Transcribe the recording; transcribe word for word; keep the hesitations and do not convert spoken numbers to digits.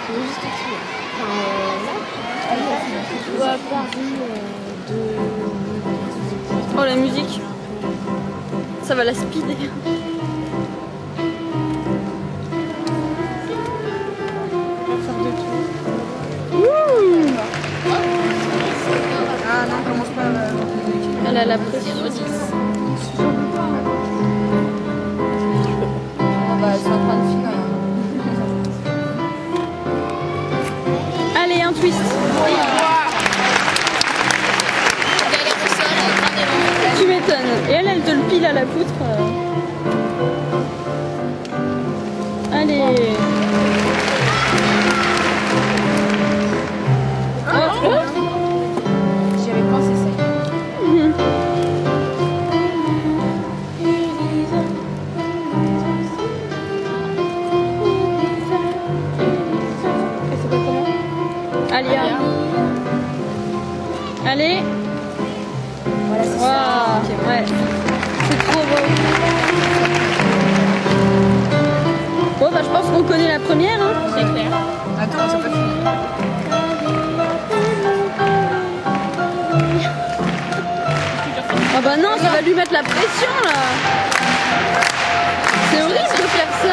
Mais juste ici. Enfin, euh, là, ou à Paris euh, de... Oh, la musique. Ça va la speeder. Ah non, commence pas la musique. Elle a la pression. Oh bah, c'est en train de finir. Allez, un twist. Tu m'étonnes. Et elle, elle te le pile à la poutre. Allez. Oh. J'y avais pensé ça. Mhm. Et c'est pas comment? Alia. Allez. Voilà, c'est Wow. ça. Ouais. C'est trop beau. Bon, bah, je pense qu'on connaît la première. Hein. C'est clair. Attends, c'est pas fini. Oh bah non, ça va lui mettre la pression là. C'est horrible de faire ça.